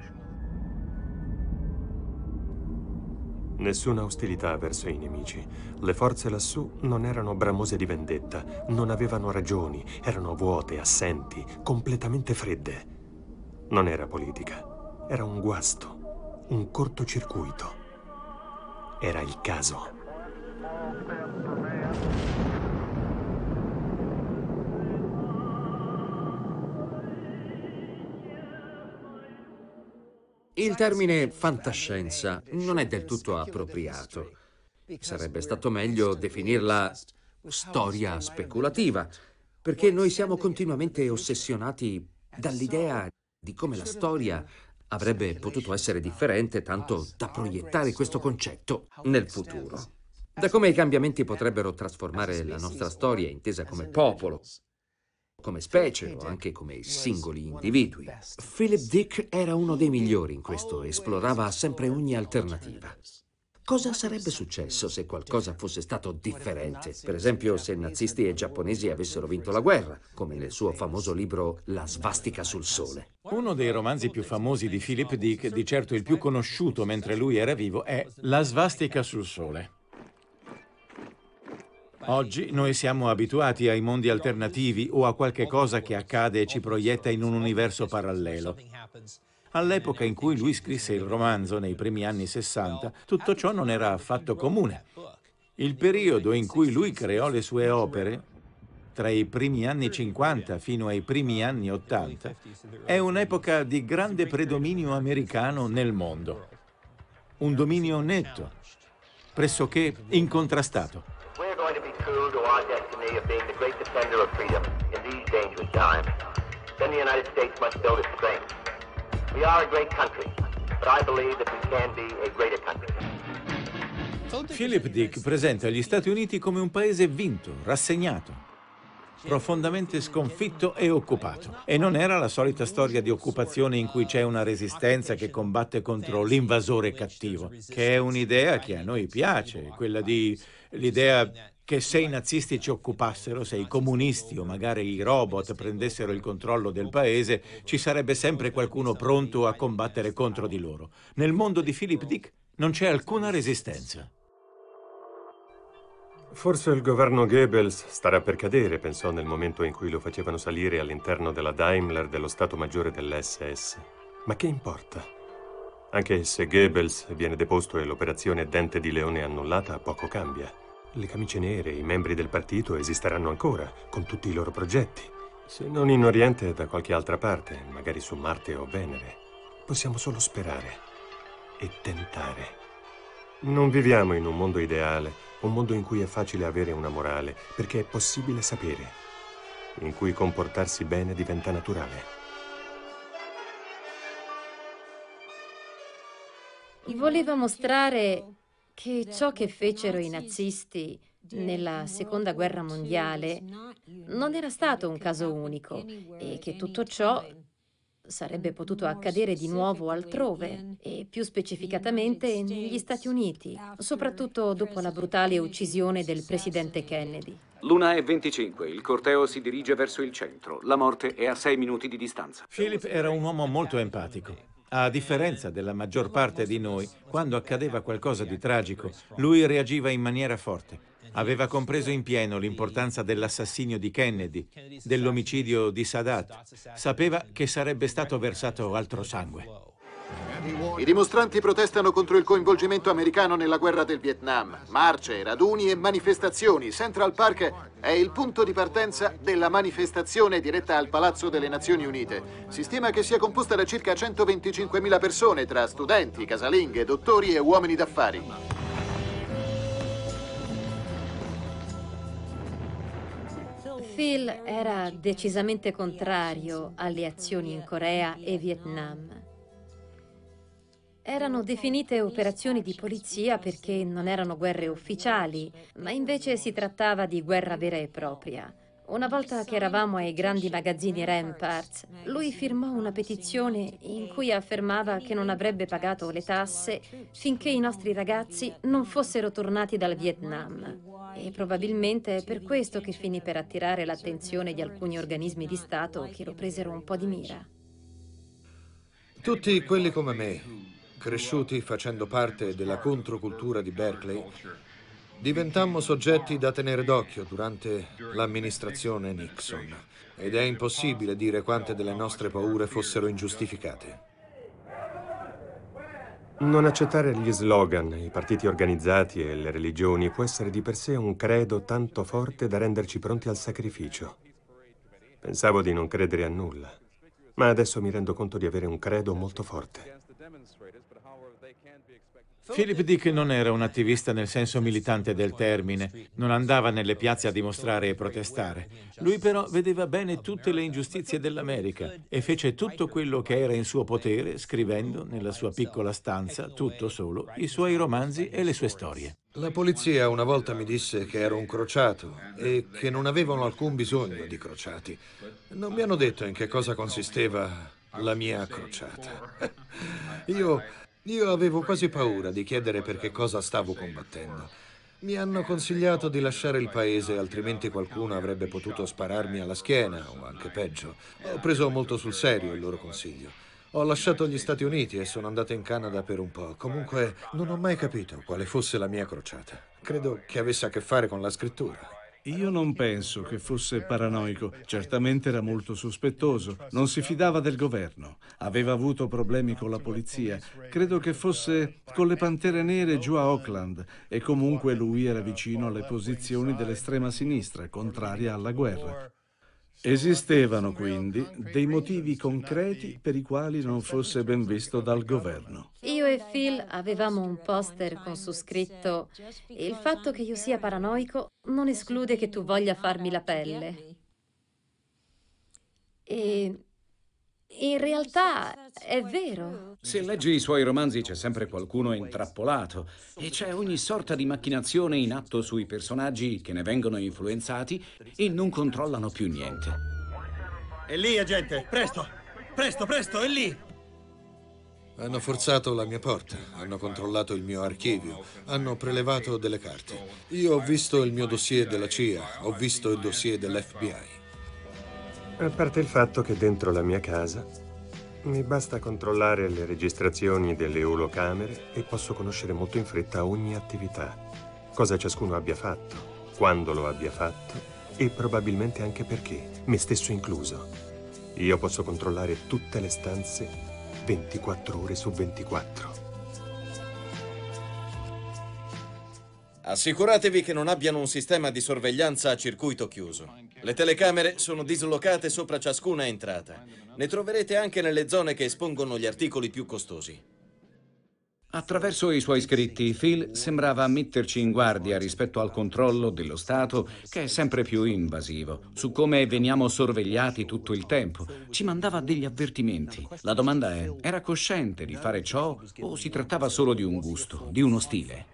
Nessuna ostilità verso i nemici. Le forze lassù non erano bramose di vendetta, non avevano ragioni, erano vuote, assenti, completamente fredde. Non era politica, era un guasto, un cortocircuito. Era il caso. Il termine fantascienza non è del tutto appropriato. Sarebbe stato meglio definirla storia speculativa, perché noi siamo continuamente ossessionati dall'idea di come la storia avrebbe potuto essere differente, tanto da proiettare questo concetto nel futuro. Da come i cambiamenti potrebbero trasformare la nostra storia intesa come popolo, come specie o anche come singoli individui. Philip Dick era uno dei migliori in questo, esplorava sempre ogni alternativa. Cosa sarebbe successo se qualcosa fosse stato differente? Per esempio, se nazisti e giapponesi avessero vinto la guerra, come nel suo famoso libro La svastica sul sole. Uno dei romanzi più famosi di Philip Dick, di certo il più conosciuto mentre lui era vivo, è La svastica sul sole. Oggi noi siamo abituati ai mondi alternativi o a qualche cosa che accade e ci proietta in un universo parallelo. All'epoca in cui lui scrisse il romanzo, nei primi anni '60, tutto ciò non era affatto comune. Il periodo in cui lui creò le sue opere, tra i primi anni 50 fino ai primi anni 80, è un'epoca di grande predominio americano nel mondo. Un dominio netto, pressoché incontrastato. We're going to be true to our destiny of being the great defender of freedom in these dangerous times. Then the United States must build its strength. We are a great country, but I believe that we can be a greater country. Philip Dick presenta gli Stati Uniti come un paese vinto, rassegnato, profondamente sconfitto e occupato. E non era la solita storia di occupazione in cui c'è una resistenza che combatte contro l'invasore cattivo, che è un'idea che a noi piace, quella di l'idea che se i nazisti ci occupassero, se i comunisti o magari i robot prendessero il controllo del paese, ci sarebbe sempre qualcuno pronto a combattere contro di loro. Nel mondo di Philip Dick non c'è alcuna resistenza. Forse il governo Goebbels starà per cadere, pensò nel momento in cui lo facevano salire all'interno della Daimler dello Stato Maggiore dell'SS. Ma che importa? Anche se Goebbels viene deposto e l'operazione Dente di Leone annullata, poco cambia. Le camicie nere, i membri del partito esisteranno ancora, con tutti i loro progetti. Se non in Oriente, da qualche altra parte, magari su Marte o Venere. Possiamo solo sperare e tentare. Non viviamo in un mondo ideale, un mondo in cui è facile avere una morale, perché è possibile sapere, in cui comportarsi bene diventa naturale. Voleva mostrare che ciò che fecero i nazisti nella Seconda Guerra Mondiale non era stato un caso unico e che tutto ciò sarebbe potuto accadere di nuovo altrove e più specificatamente negli Stati Uniti, soprattutto dopo la brutale uccisione del presidente Kennedy. L'1:25, il corteo si dirige verso il centro. La morte è a 6 minuti di distanza. Philip era un uomo molto empatico. A differenza della maggior parte di noi, quando accadeva qualcosa di tragico, lui reagiva in maniera forte. Aveva compreso in pieno l'importanza dell'assassinio di Kennedy, dell'omicidio di Sadat. Sapeva che sarebbe stato versato altro sangue. I dimostranti protestano contro il coinvolgimento americano nella guerra del Vietnam. Marce, raduni e manifestazioni. Central Park è il punto di partenza della manifestazione diretta al Palazzo delle Nazioni Unite. Si stima che sia composta da circa 125.000 persone, tra studenti, casalinghe, dottori e uomini d'affari. Phil era decisamente contrario alle azioni in Corea e Vietnam. Erano definite operazioni di polizia perché non erano guerre ufficiali, ma invece si trattava di guerra vera e propria. Una volta che eravamo ai grandi magazzini Rampart, lui firmò una petizione in cui affermava che non avrebbe pagato le tasse finché i nostri ragazzi non fossero tornati dal Vietnam. E probabilmente è per questo che finì per attirare l'attenzione di alcuni organismi di Stato che lo presero un po' di mira. Tutti quelli come me, cresciuti facendo parte della controcultura di Berkeley, diventammo soggetti da tenere d'occhio durante l'amministrazione Nixon ed è impossibile dire quante delle nostre paure fossero ingiustificate. Non accettare gli slogan, i partiti organizzati e le religioni può essere di per sé un credo tanto forte da renderci pronti al sacrificio. Pensavo di non credere a nulla, ma adesso mi rendo conto di avere un credo molto forte. Philip Dick non era un attivista nel senso militante del termine, non andava nelle piazze a dimostrare e protestare. Lui però vedeva bene tutte le ingiustizie dell'America e fece tutto quello che era in suo potere scrivendo nella sua piccola stanza, tutto solo, i suoi romanzi e le sue storie. La polizia una volta mi disse che ero un crociato e che non avevano alcun bisogno di crociati. Non mi hanno detto in che cosa consisteva la mia crociata. Io avevo quasi paura di chiedere per che cosa stavo combattendo. Mi hanno consigliato di lasciare il paese, altrimenti qualcuno avrebbe potuto spararmi alla schiena o anche peggio. Ho preso molto sul serio il loro consiglio. Ho lasciato gli Stati Uniti e sono andato in Canada per un po'. Comunque non ho mai capito quale fosse la mia crociata. Credo che avesse a che fare con la scrittura. Io non penso che fosse paranoico, certamente era molto sospettoso, non si fidava del governo, aveva avuto problemi con la polizia, credo che fosse con le Pantere Nere giù a Oakland e comunque lui era vicino alle posizioni dell'estrema sinistra, contraria alla guerra. Esistevano quindi dei motivi concreti per i quali non fosse ben visto dal governo. Io e Phil avevamo un poster con su scritto: il fatto che io sia paranoico non esclude che tu voglia farmi la pelle. E in realtà è vero. Se leggi i suoi romanzi c'è sempre qualcuno intrappolato e c'è ogni sorta di macchinazione in atto sui personaggi che ne vengono influenzati e non controllano più niente. È lì, agente! Presto! Presto, presto, è lì! Hanno forzato la mia porta, hanno controllato il mio archivio, hanno prelevato delle carte. Io ho visto il mio dossier della CIA, ho visto il dossier dell'FBI. A parte il fatto che dentro la mia casa mi basta controllare le registrazioni delle olocamere e posso conoscere molto in fretta ogni attività, cosa ciascuno abbia fatto, quando lo abbia fatto e probabilmente anche perché, me stesso incluso. Io posso controllare tutte le stanze 24 ore su 24. Assicuratevi che non abbiano un sistema di sorveglianza a circuito chiuso. Le telecamere sono dislocate sopra ciascuna entrata. Ne troverete anche nelle zone che espongono gli articoli più costosi. Attraverso i suoi scritti, Phil sembrava metterci in guardia rispetto al controllo dello Stato, che è sempre più invasivo, su come veniamo sorvegliati tutto il tempo. Ci mandava degli avvertimenti. La domanda è, era cosciente di fare ciò o si trattava solo di un gusto, di uno stile?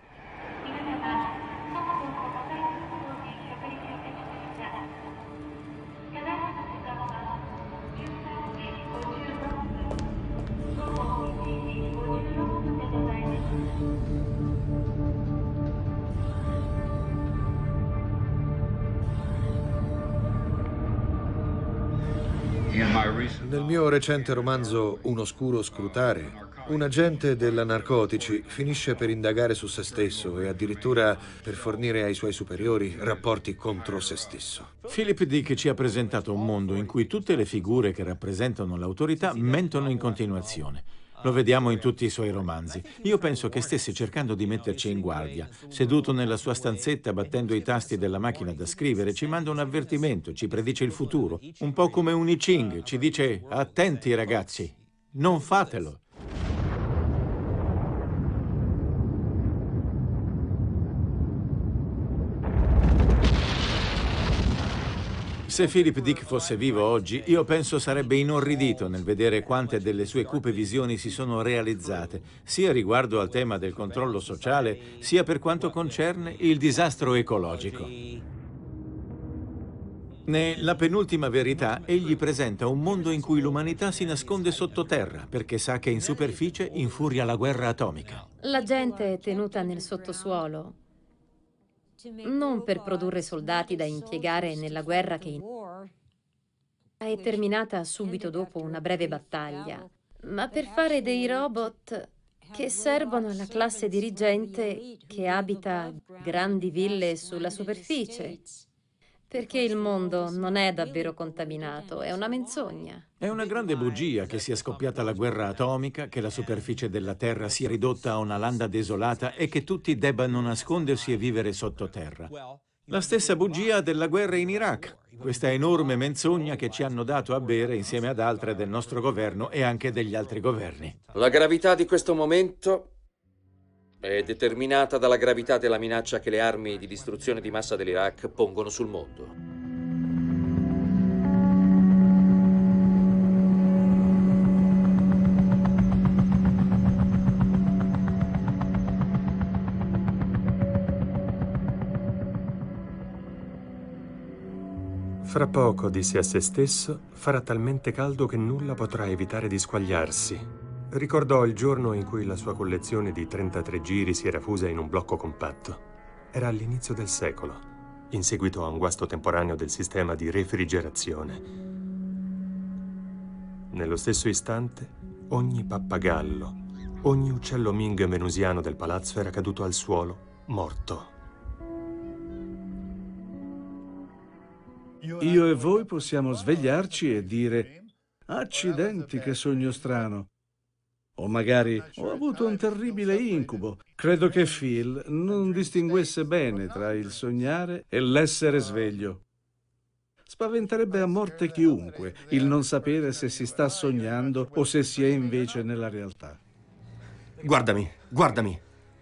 Nel mio recente romanzo Un oscuro scrutare, un agente della narcotici finisce per indagare su se stesso e addirittura per fornire ai suoi superiori rapporti contro se stesso. Philip Dick ci ha presentato un mondo in cui tutte le figure che rappresentano l'autorità mentono in continuazione. Lo vediamo in tutti i suoi romanzi. Io penso che stesse cercando di metterci in guardia. Seduto nella sua stanzetta, battendo i tasti della macchina da scrivere, ci manda un avvertimento, ci predice il futuro. Un po' come un I Ching, ci dice: attenti ragazzi, non fatelo. Se Philip Dick fosse vivo oggi, io penso sarebbe inorridito nel vedere quante delle sue cupe visioni si sono realizzate, sia riguardo al tema del controllo sociale, sia per quanto concerne il disastro ecologico. Nella penultima verità, egli presenta un mondo in cui l'umanità si nasconde sottoterra, perché sa che in superficie infuria la guerra atomica. La gente è tenuta nel sottosuolo, non per produrre soldati da impiegare nella guerra che è terminata subito dopo una breve battaglia, ma per fare dei robot che servono alla classe dirigente che abita grandi ville sulla superficie. Perché il mondo non è davvero contaminato, è una menzogna. È una grande bugia che sia scoppiata la guerra atomica, che la superficie della Terra sia ridotta a una landa desolata e che tutti debbano nascondersi e vivere sottoterra. La stessa bugia della guerra in Iraq, questa enorme menzogna che ci hanno dato a bere insieme ad altre del nostro governo e anche degli altri governi. La gravità di questo momento è determinata dalla gravità della minaccia che le armi di distruzione di massa dell'Iraq pongono sul mondo. Fra poco, disse a se stesso, farà talmente caldo che nulla potrà evitare di squagliarsi. Ricordò il giorno in cui la sua collezione di 33 giri si era fusa in un blocco compatto. Era all'inizio del secolo, in seguito a un guasto temporaneo del sistema di refrigerazione. Nello stesso istante, ogni pappagallo, ogni uccello Ming venusiano del palazzo era caduto al suolo, morto. Io e voi possiamo svegliarci e dire: accidenti, che sogno strano. O magari: ho avuto un terribile incubo. Credo che Phil non distinguesse bene tra il sognare e l'essere sveglio. Spaventerebbe a morte chiunque il non sapere se si sta sognando o se si è invece nella realtà. Guardami, guardami.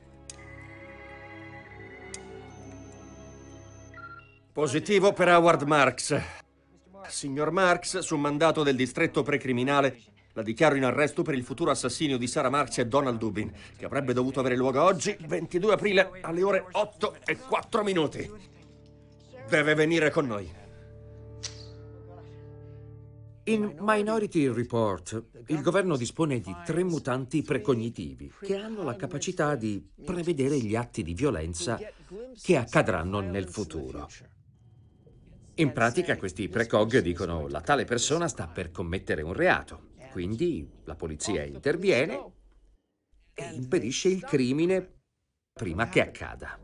Positivo per Howard Marks. Signor Marks, su mandato del distretto precriminale, la dichiaro in arresto per il futuro assassinio di Sarah Marks e Donald Dubin, che avrebbe dovuto avere luogo oggi, 22 aprile, alle ore 8:04. Deve venire con noi. In Minority Report, il governo dispone di 3 mutanti precognitivi che hanno la capacità di prevedere gli atti di violenza che accadranno nel futuro. In pratica, questi precog dicono: la tale persona sta per commettere un reato. Quindi la polizia interviene e impedisce il crimine prima che accada.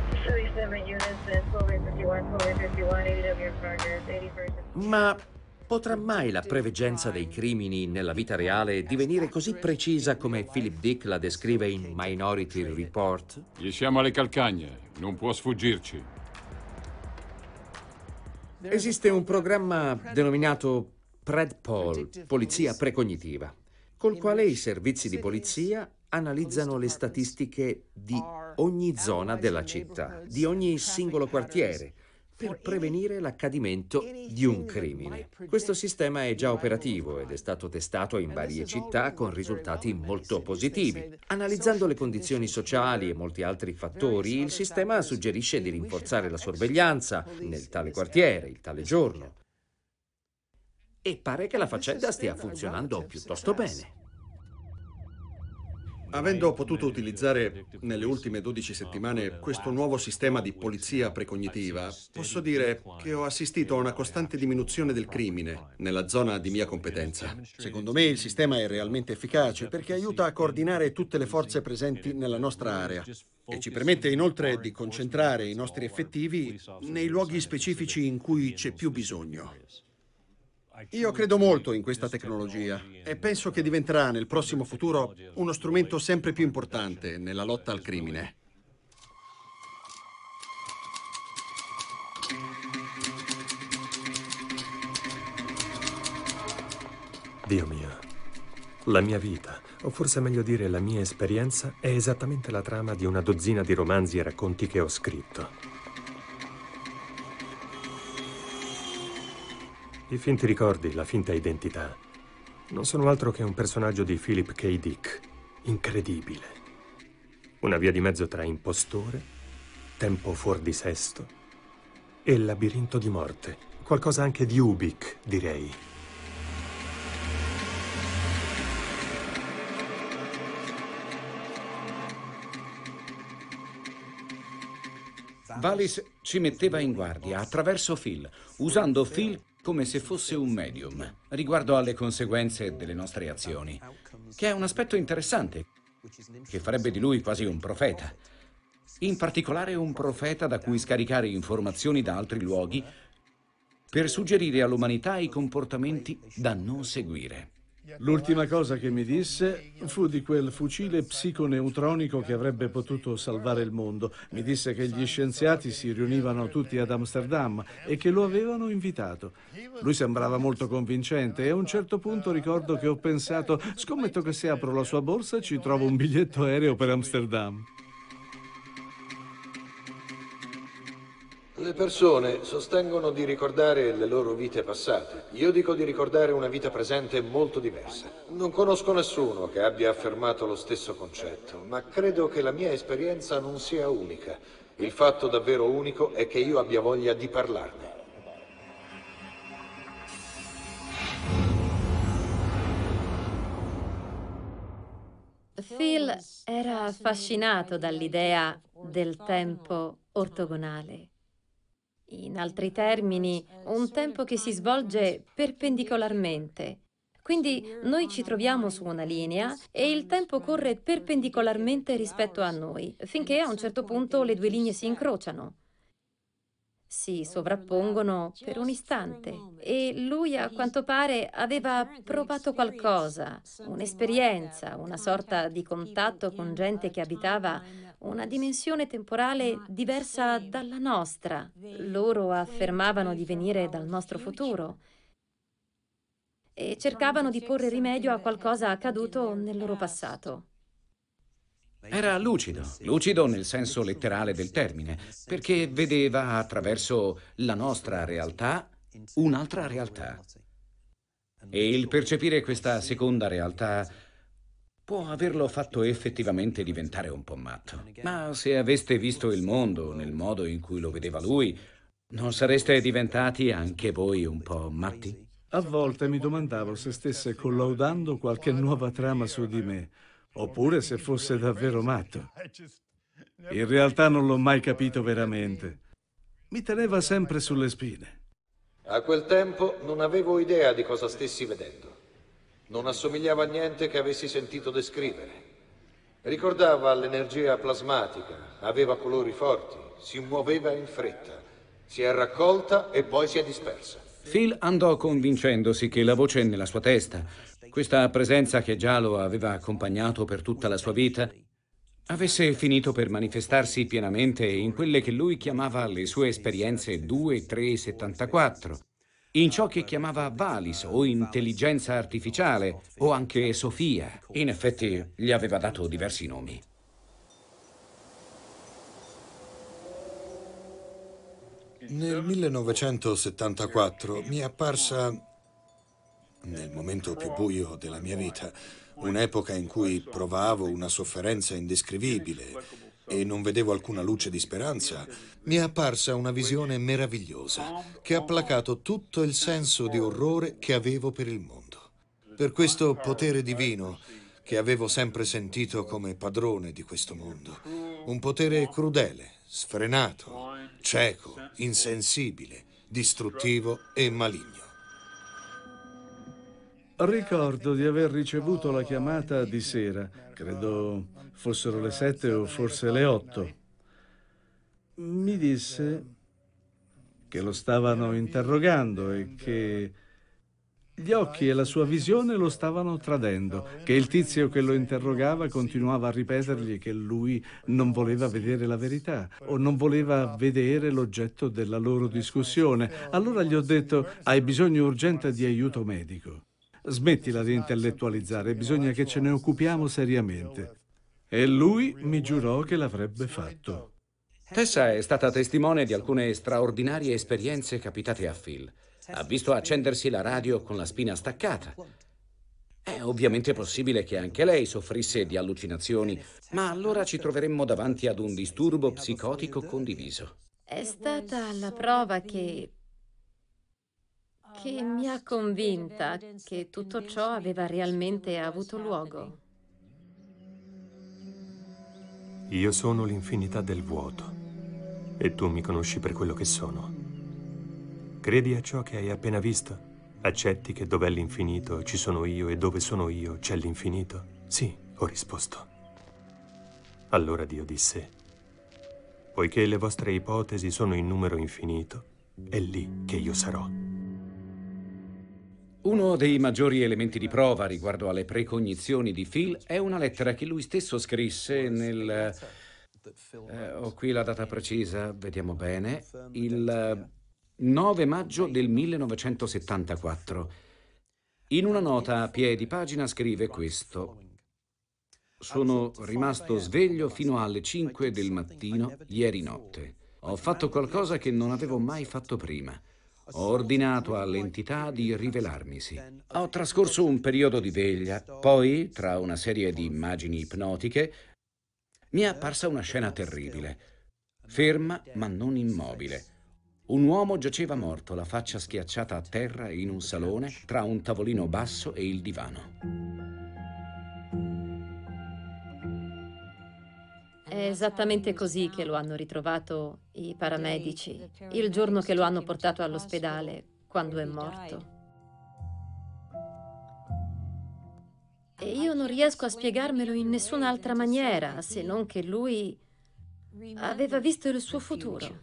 Ma Potrà mai la preveggenza dei crimini nella vita reale divenire così precisa come Philip Dick la descrive in Minority Report? Gli siamo alle calcagne, non può sfuggirci. Esiste un programma denominato PredPol, Polizia Precognitiva, col quale i servizi di polizia analizzano le statistiche di ogni zona della città, di ogni singolo quartiere, per prevenire l'accadimento di un crimine. Questo sistema è già operativo ed è stato testato in varie città con risultati molto positivi. Analizzando le condizioni sociali e molti altri fattori, il sistema suggerisce di rinforzare la sorveglianza nel tale quartiere, il tale giorno. E pare che la faccenda stia funzionando piuttosto bene. Avendo potuto utilizzare nelle ultime 12 settimane questo nuovo sistema di polizia precognitiva, posso dire che ho assistito a una costante diminuzione del crimine nella zona di mia competenza. Secondo me il sistema è realmente efficace perché aiuta a coordinare tutte le forze presenti nella nostra area e ci permette inoltre di concentrare i nostri effettivi nei luoghi specifici in cui c'è più bisogno. Io credo molto in questa tecnologia e penso che diventerà nel prossimo futuro uno strumento sempre più importante nella lotta al crimine. Dio mio, la mia vita, o forse è meglio dire la mia esperienza, è esattamente la trama di una dozzina di romanzi e racconti che ho scritto. I finti ricordi, la finta identità, non sono altro che un personaggio di Philip K. Dick, incredibile. Una via di mezzo tra impostore, tempo fuor di sesto e labirinto di morte. Qualcosa anche di Ubik, direi. Wallis ci metteva in guardia attraverso Phil, usando Phil come se fosse un medium, riguardo alle conseguenze delle nostre azioni, che è un aspetto interessante, che farebbe di lui quasi un profeta. In particolare un profeta da cui scaricare informazioni da altri luoghi per suggerire all'umanità i comportamenti da non seguire. L'ultima cosa che mi disse fu di quel fucile psiconeutronico che avrebbe potuto salvare il mondo. Mi disse che gli scienziati si riunivano tutti ad Amsterdam e che lo avevano invitato. Lui sembrava molto convincente e a un certo punto ricordo che ho pensato: scommetto che se apro la sua borsa ci trovo un biglietto aereo per Amsterdam. Le persone sostengono di ricordare le loro vite passate. Io dico di ricordare una vita presente molto diversa. Non conosco nessuno che abbia affermato lo stesso concetto, ma credo che la mia esperienza non sia unica. Il fatto davvero unico è che io abbia voglia di parlarne. Phil era affascinato dall'idea del tempo ortogonale. In altri termini, un tempo che si svolge perpendicolarmente. Quindi noi ci troviamo su una linea e il tempo corre perpendicolarmente rispetto a noi, finché a un certo punto le due linee si incrociano. Si sovrappongono per un istante e lui, a quanto pare, aveva provato qualcosa, un'esperienza, una sorta di contatto con gente che abitava una dimensione temporale diversa dalla nostra. Loro affermavano di venire dal nostro futuro e cercavano di porre rimedio a qualcosa accaduto nel loro passato. Era lucido nel senso letterale del termine, perché vedeva attraverso la nostra realtà un'altra realtà. E il percepire questa seconda realtà può averlo fatto effettivamente diventare un po' matto. Ma se aveste visto il mondo nel modo in cui lo vedeva lui, non sareste diventati anche voi un po' matti? A volte mi domandavo se stesse collaudando qualche nuova trama su di me, oppure se fosse davvero matto. In realtà non l'ho mai capito veramente. Mi teneva sempre sulle spine. A quel tempo non avevo idea di cosa stessi vedendo. Non assomigliava a niente che avessi sentito descrivere. Ricordava l'energia plasmatica, aveva colori forti, si muoveva in fretta, si è raccolta e poi si è dispersa. Phil andò convincendosi che la voce nella sua testa, questa presenza che già lo aveva accompagnato per tutta la sua vita, avesse finito per manifestarsi pienamente in quelle che lui chiamava le sue esperienze 2-3-74, in ciò che chiamava Valis o intelligenza artificiale o anche Sofia. In effetti gli aveva dato diversi nomi. Nel 1974 mi è apparsa, nel momento più buio della mia vita, un'epoca in cui provavo una sofferenza indescrivibile e non vedevo alcuna luce di speranza, mi è apparsa una visione meravigliosa che ha placato tutto il senso di orrore che avevo per il mondo. Per questo potere divino che avevo sempre sentito come padrone di questo mondo, un potere crudele, sfrenato, cieco, insensibile, distruttivo e maligno. Ricordo di aver ricevuto la chiamata di sera, credo fossero le 7 o forse le 8. Mi disse che lo stavano interrogando e che gli occhi e la sua visione lo stavano tradendo, che il tizio che lo interrogava continuava a ripetergli che lui non voleva vedere la verità o non voleva vedere l'oggetto della loro discussione. Allora gli ho detto: hai bisogno urgente di aiuto medico. Smettila di intellettualizzare, bisogna che ce ne occupiamo seriamente. E lui mi giurò che l'avrebbe fatto. Tessa è stata testimone di alcune straordinarie esperienze capitate a Phil. Ha visto accendersi la radio con la spina staccata. È ovviamente possibile che anche lei soffrisse di allucinazioni, ma allora ci troveremmo davanti ad un disturbo psicotico condiviso. È stata la prova che mi ha convinta che tutto ciò aveva realmente avuto luogo. Io sono l'infinità del vuoto e tu mi conosci per quello che sono. Credi a ciò che hai appena visto? Accetti che dov'è l'infinito ci sono io e dove sono io c'è l'infinito? Sì, ho risposto. Allora Dio disse: poiché le vostre ipotesi sono in numero infinito, è lì che io sarò. Uno dei maggiori elementi di prova riguardo alle precognizioni di Phil è una lettera che lui stesso scrisse nel... ho qui la data precisa, vediamo bene, il 9 maggio del 1974. In una nota a piedi pagina scrive questo: sono rimasto sveglio fino alle 5 del mattino ieri notte. Ho fatto qualcosa che non avevo mai fatto prima. Ho ordinato all'entità di rivelarmisi. Ho trascorso un periodo di veglia, poi, tra una serie di immagini ipnotiche, mi è apparsa una scena terribile. Ferma ma non immobile. Un uomo giaceva morto, la faccia schiacciata a terra in un salone tra un tavolino basso e il divano. È esattamente così che lo hanno ritrovato i paramedici, il giorno che lo hanno portato all'ospedale, quando è morto. E io non riesco a spiegarmelo in nessun'altra maniera, se non che lui aveva visto il suo futuro.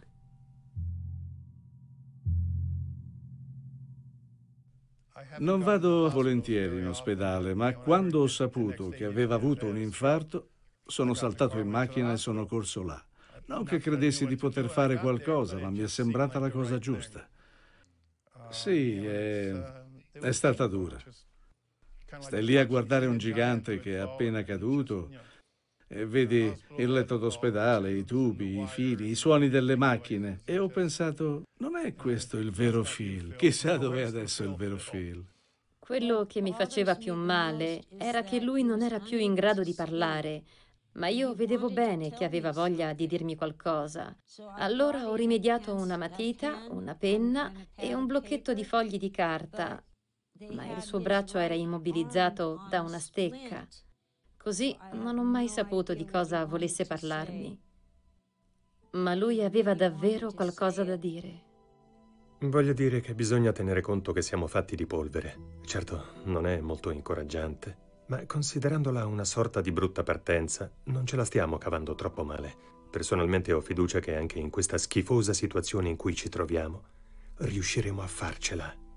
Non vado volentieri in ospedale, ma quando ho saputo che aveva avuto un infarto, sono saltato in macchina e sono corso là. Non che credessi di poter fare qualcosa, ma mi è sembrata la cosa giusta. Sì, è stata dura. Stai lì a guardare un gigante che è appena caduto e vedi il letto d'ospedale, i tubi, i fili, i suoni delle macchine. E ho pensato, non è questo il vero Phil? Chissà dov'è adesso il vero Phil. Quello che mi faceva più male era che lui non era più in grado di parlare, ma io vedevo bene che aveva voglia di dirmi qualcosa. Allora ho rimediato una matita, una penna e un blocchetto di fogli di carta, ma il suo braccio era immobilizzato da una stecca. Così non ho mai saputo di cosa volesse parlarmi. Ma lui aveva davvero qualcosa da dire. Voglio dire che bisogna tenere conto che siamo fatti di polvere. Certo, non è molto incoraggiante, ma considerandola una sorta di brutta partenza, non ce la stiamo cavando troppo male. Personalmente ho fiducia che anche in questa schifosa situazione in cui ci troviamo, riusciremo a farcela.